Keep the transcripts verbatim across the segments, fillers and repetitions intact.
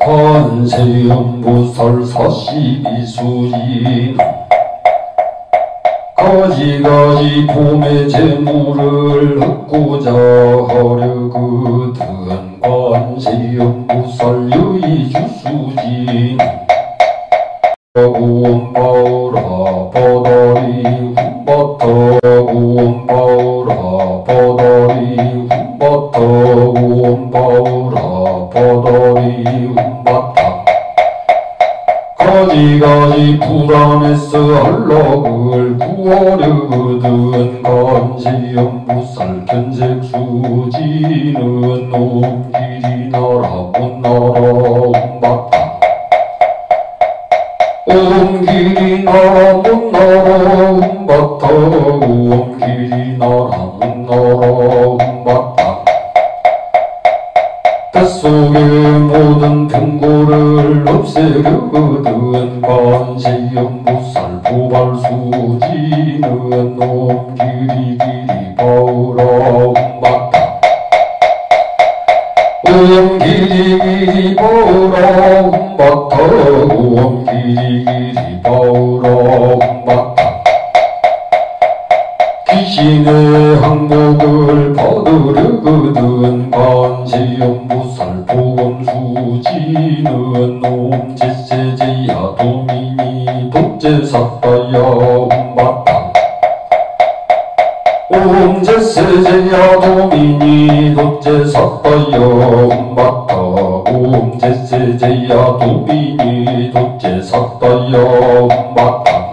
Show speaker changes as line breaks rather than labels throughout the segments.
관세음보살 사십이수진 가지가지 봄의 재물을 얻고자 하려거든 관세음보살 여의주수진 구원바오라 바다리 훈바타 구원바오라 바다리 훈바타 구원바오라 바다리 훈바타 가지가지 불안해서 한락을 구하려거든 관세음보살 견색수지는 옴길이 나라 못나라 훈바타 옴길이 나라 못나라 훈바타 옴길이 나라 못나라 훈바타 뱃속의 모든 병고를 없애려거든 관세음보살 보발수지는 옴길이 길이 바오라 훈바타 옴길이 길이 바오라 훈바타 옴길이 길이 바오라 훈바타 귀신의 항복을 받으려거든 관세음보살 보검수지는 옴제세제야 도미니 독제사다야 훈바타 옴제세제야 도미니 독제사다야 훈바타 옴제세제야 도미니 독제사다야 훈바타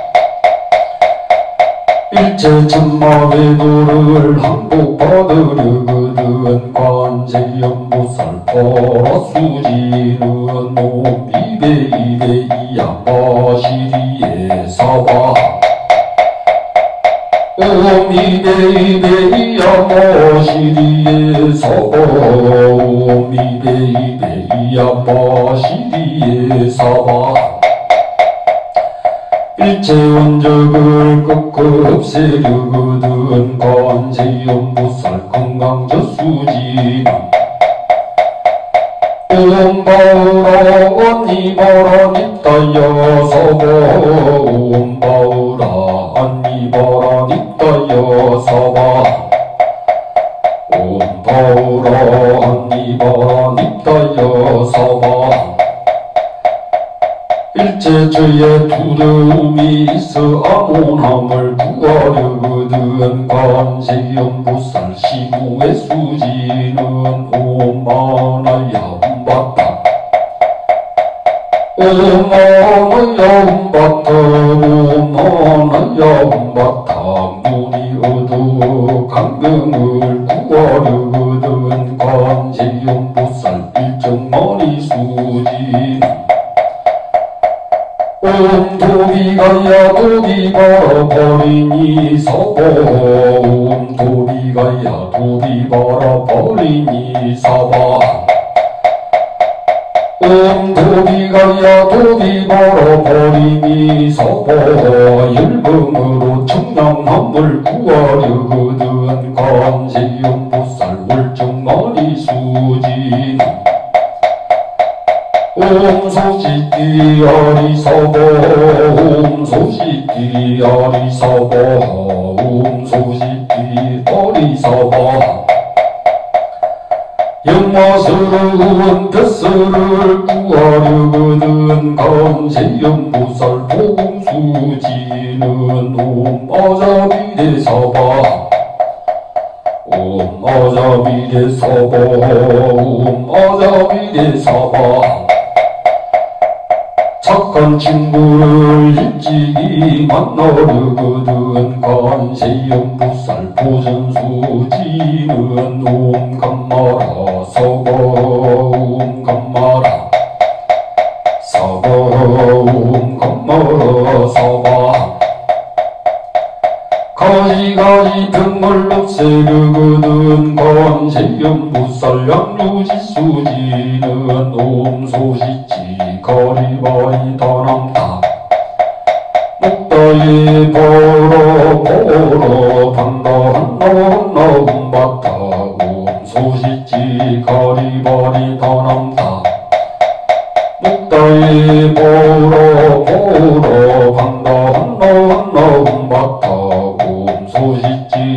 일체 천마외도를 항복받으려거든 관세음보살 보라수지는 옴이베이베이야 마시리에 사바 옴이베이베이야 마시리에 사바 옴이베이베이야 마시리에 사바 일체 원적을 꺾어 없애려거든 관세음보살 건강저수진 옴바오라 언니바라 닙다야 사바 옴바오라 언니바라 닙다야 사바 옴바오라 언니바라 닙다야 사바 일체 죄의 두려움이 있어 암호남을 구하려거든 관세음보살 시구의 수지는 오마나야 훈바타 오마나야 훈바타 오마나야 훈바타 문이 얻어 강경을 구하려거든 관세음보살 일정머리 수진 옴 도비가야 도비바라 버리니 사바 옴 도비가야 도비바라 버리니 사바 옴 도비가야 도비바라 버리니 사바 열봉으로 청량함을 구하려거든 관세음보살 월정머리 수진 옴 소시띠 아리사바 옴 소시띠 아리사바 옴 소시띠 아리사바 영마스러운 뱃살을 구하려거든 관세음보살 보공수지는 옴 아자비레사바 옴 아자비레사바 옴 아자비레사바 착한 친구를 일찍이 만나려거든 관세음보살 보전수지는 옴 감마라 사바 옴 감마라 사바 옴 감마라 사바 가지가지 병을 없애려거든 관세음보살 양류지수지는 옴 소시지 가리바리 다남다 목다에 보러 보러 판다 한나 한나 훈바타 옴 소시지 가리바리 다남다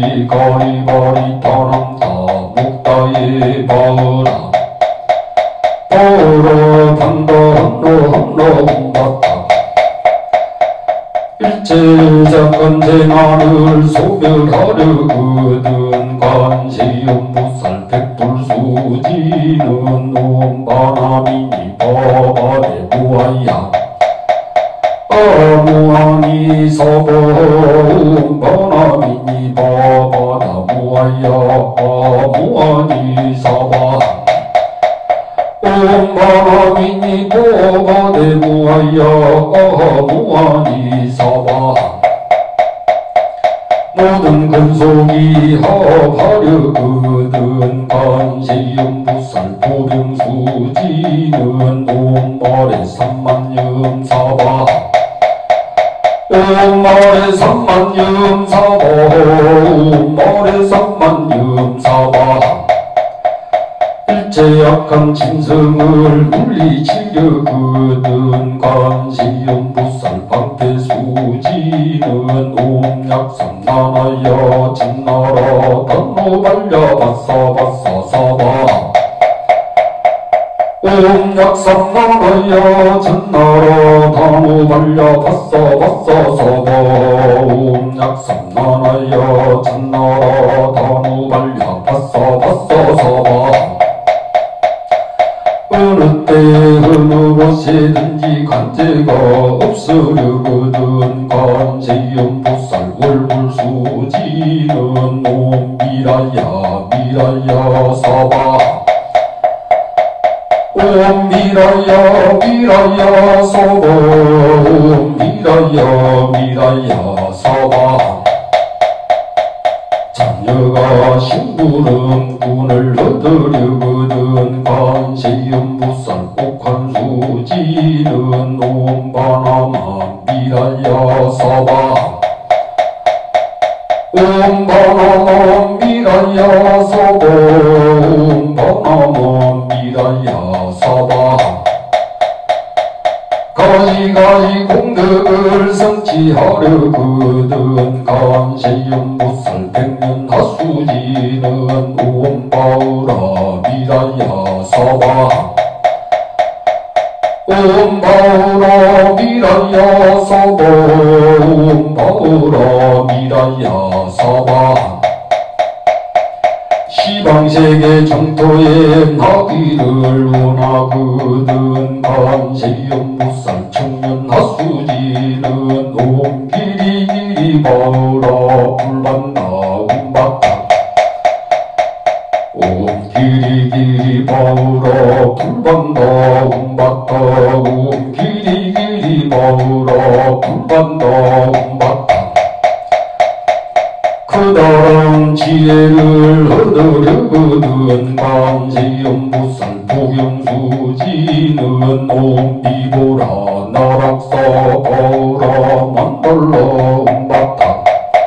지거리버리 떠난다 목다에 바으라 보러 간다 한로 한로 공봤다 일제장간제 나를 소멸하려거든 관세음보살 백불수지는 옴바나미니 법아대 무아야 아무아니 서보 옴바나미니 법아다 무아야 아무아니 서바 옴바나미니 법아대 무아야 아무아니 서바 모든 근속이 합하려거든 관세음보살 보병수지는 옴말에 삼만염 사바 옴말에 삼만염 사바 옴말에 삼만염 사바 일제약한 짐승을 물리치려거든 관세음보살 방패수지는 옴약삼 나나야 진나라 단노발려 바싸바싸 사바 옴약삼 나나야 진나라 단노발려 바싸바싸 사바 옴약삼 나나야 진나라 단노발려 바싸바싸 사바 어느 때 어느 곳이든지 관제가 없으려거든 관세음보살 월불수지는 옴미라야 미라야 사바 옴미라야 미라야 사바 옴미라야 미라야 사바 자녀가 신부름 군을 얻으려거든 관세음보살 옥환수지는 옴바나마 미라야 사바 옴바나마 미라야 사바 옴바나마 미라야 사바 가지가지 공덕을 성취하려거든 관세음보살 백년 하수지는 옴바우라 미라야 사바 옴바우라 미라야 사바 옴바우라 미라야 사바 시방세계 정토에 나기를 원하거든 관세음보살 청년 하수지는 옴기리기리 바으라 불반나 운바타 옴기리기리 바으라 불반나 운바타 옴기리기리 바으라 불반나 운바타 커다란 지혜를 얻으려거든 관세음보살 보경수지는 옴비보라 나락사 보라 만달라 운바타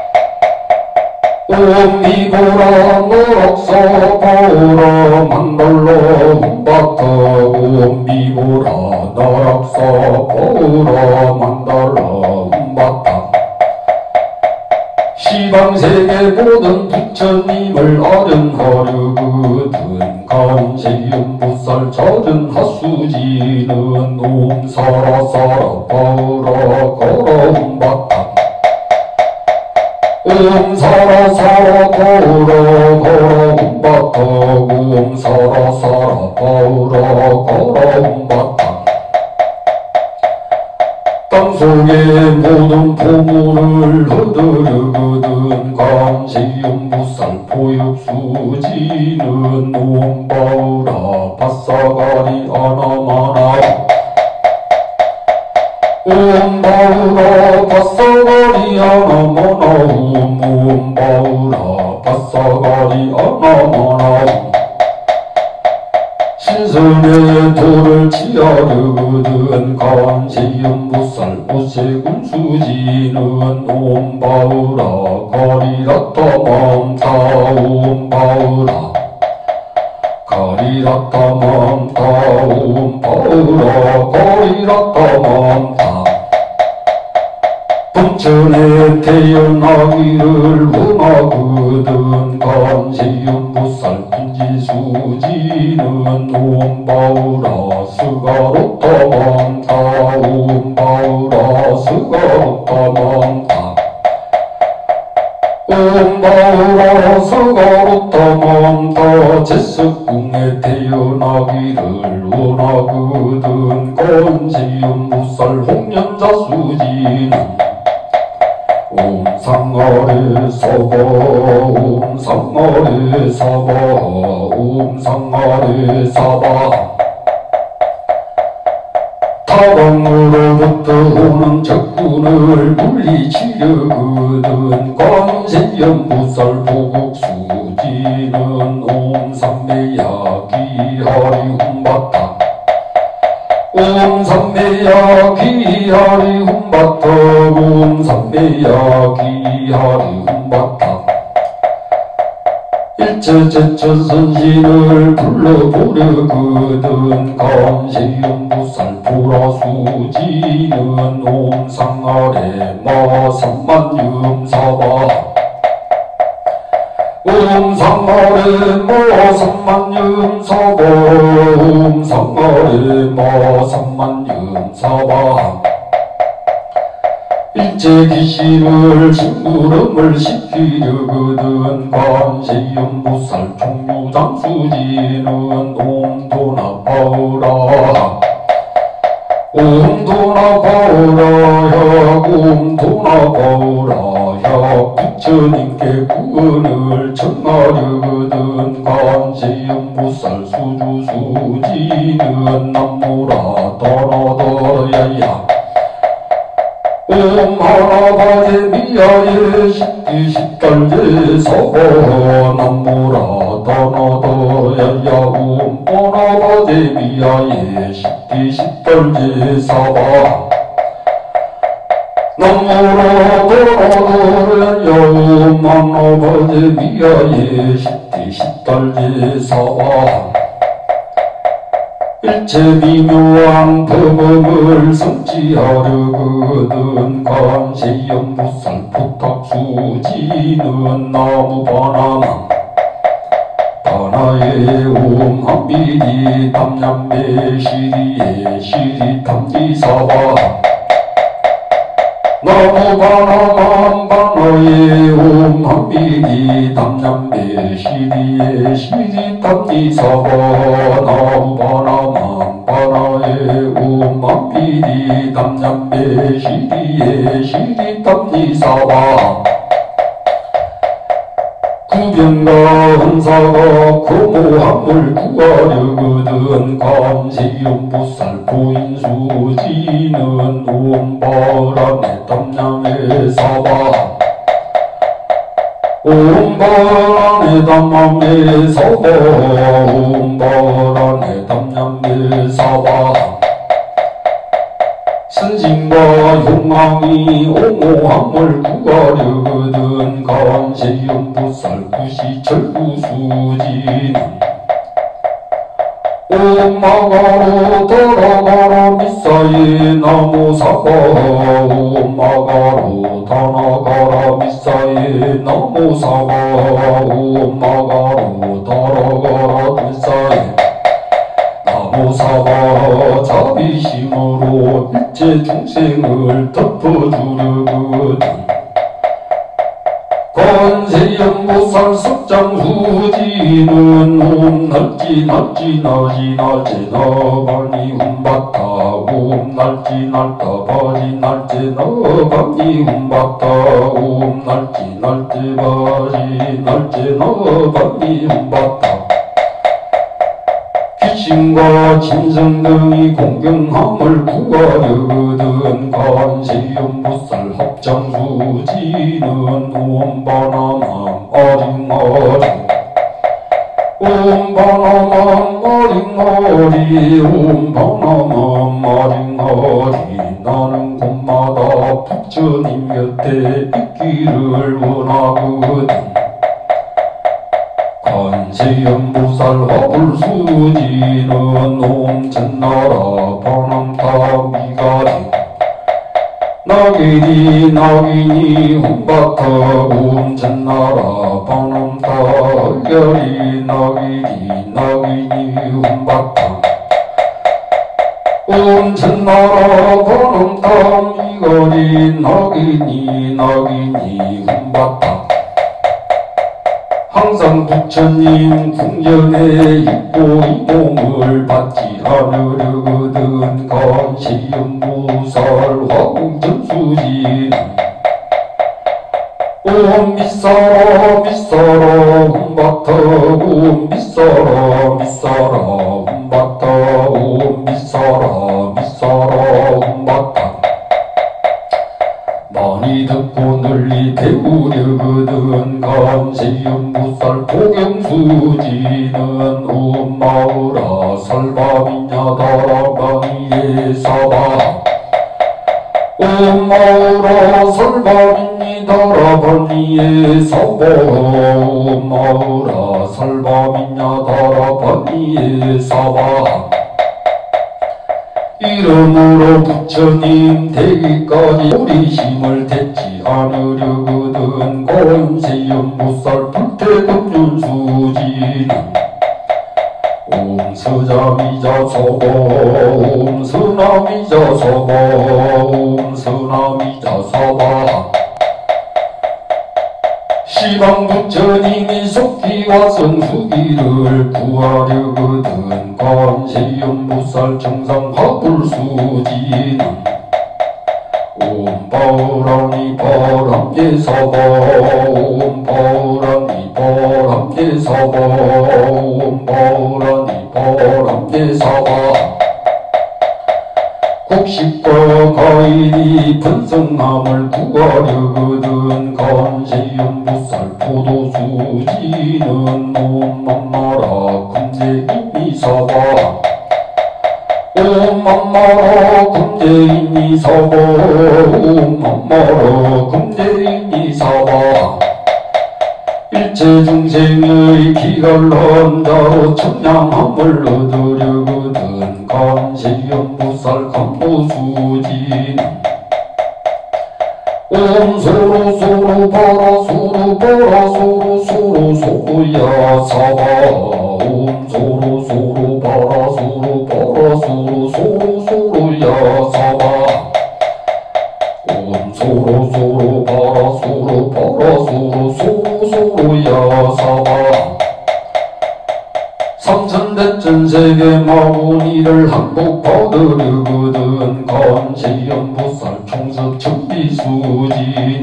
옴비보라 나락사 보라 만달라 운바타 옴비보라 나락사 보라 만달라 운바타 시방세계 모든 부처님을 아련하려거든 관세음보살 젖은 하수지는 옴사라사라 바으라 거라 운바타 옴사라사라 바으라 거라 운바타 옴사라사라 바으라 거라 운바타 땅속의 모든 보물을 얻으려거든 관세음보살 보육수지는 옴바우라 바싸가리 아나마나 옴바우라 바싸가리 아나마나 옴바우라 바싸가리 아나마나 신선의 도를 지하려거든 관세음보살 오세군수지는 옴바우라 가리라따 맘타 옴바우라 가리라따 맘타 옴바우라 가리라따 맘타 bun천에 태어나기를 원하거든 나거든 관세음보살 분지수지는 옴바우라 스가로타망타 옴바우라 스가로타망타 옴바우라 스가로타망타 제석궁에 태어나기를 원하거든 관세음보살 홍련자수지는 옴 상아레 사바 옴 상아레 사바 옴 상아레 사바 타방으로부터 오는 적군을 물리치려거든 관세음보살 보국수지는 옴 삼매야기하리 훔바타 옴 삼매야기하리 훔바타 옴 삼매야기하리 훔바타 일체제천선신을 불러보려거든 관세음보살 보라수지는 옴 상아레 마 삼만음사바 옴 상아레 마 삼만음사바 옴 상아레 마 삼만음사바 일체 귀신을 심부름을 시키려거든 관세음보살 총무장수지는 옴도나 파오라 옴도나 파오라야 옴도나 파오라야 부처님께 구원을 청하려거든 관세음보살 수주수지는 남무라 더나더야야 옴 하나바제 미야예 십디 십달제 사바 남무라 다나다야야 옴 하나바제 미야예 십디 십달제 사바 남무라 다나다야야 옴 하나바제 미야예 십디 십달제 사바 일체 미묘한 법을 성취하려거든 관세음보살 부탁수지는 나무바나나 바나에 옴 한비리 담냠매 시리에 시리 담기사바 나무바나만 바나에 옴 한비리 담냠매 시리에 시리 담기사바 나무바나만 바나에 옴 한비리 담냠매 시리에 시리 담기사바 구변과 헌사가 고모함을 구하려거든 관세음보살 보인수지는 옴바라네 담냠에 사바 옴바라네 담냠에 사바 옴바라네 담냠에 사바 선심과 용왕이 옹호함을 구하려거든 관세음보살 구시철구수지는 옴마가로 돌아가라 미사에 나무사바 옴마가로 다나가라 미사에 나무사바 옴마가로 돌아가라 미사에 나무사바 자비심으로 일체 중생을 덮어주려거든 관세음보살 석장수지는 옴 날지 날지 나지 날지 나바니 훔바타 옴 날지 날다 바지 날지 나바니 훔바타 옴 날지 날지 바지 날지 나바니 훔바타 귀신과 짐승 등이 공경함을 구하려거든 관세음보살 합장수지는 옴바나만 어링어링 옴바나만 어링어리 옴바나만 어링어리 나는 곳마다 부처님 곁에 있기를 원하거든 관세음보살 화불수지는 옴 전나라 바람타 미가리 나 나기니 나기니 혼바터 온천나라 방음타 얼결이 나기니 나기니 혼바터 온천나라 방음타 이거리 나기니 나기니 혼바터 항상 부처님 궁전에 있고 이 몸을 받지 않으려거든 건시연무설 화공전수진 옴 미사라 미사라 홈바터 옴 미사라 미사라 홈바터 옴 미사라 미사라 홈바터 많이 듣고 널리 배우려거든 감세연무살 포경수지는 옴마우라 설바미냐 다라방이에 사바 옴마우라 설바미니 다라방이에 사바 옴마우라 설바미냐 다라방이에 사바 이름으로 부처님 되기까지 우리 힘을 댔지 않으려거든 권세연무살 불태금륜수지는 옴 서자미자 서보 옴 서나미자 서보 옴 서나미자 서바 시방 부처님이 속기와 성수기를 구하려거든 관세연무살 정상 화불수지는 옴 바오라니 바람계 서바 옴 바오라니 바람계 서바 옴 바오라니 바람계 서바 국식과 가인이 번성함을 구하려거든 관세연무살 포도수지는 옴맘마라 금제인이 사바 옴맘마라 금제인이 사바 옴맘마라 금제인이 사바 일체 중생의 기갈난 자로 청량함을 얻으려거든 관세연무살 간보수지는 옴 소로 소로 바라 소로 바라 소로 소로 소로야 사바 옴 소로 소로 바라 소로 바라 소로 소로 소로야 사바 옴 소로 소로 바라 소로 바라 소로 소로 소로야 사바 삼천대천세계 마구니를 항복받으려거든 관세연무살 총석천비수지는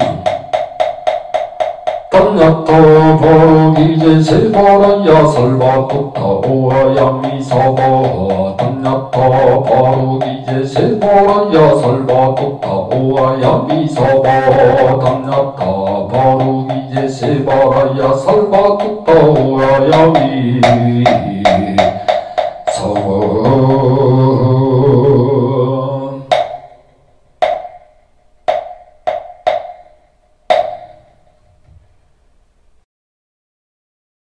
땀야타 바로기제 세바라야 설바토타 오하야미사바 땀야타 바로기제 세바라야 설바토타 오하야미사바 땀야타 바로기제 세바라야 설바토타 오하야미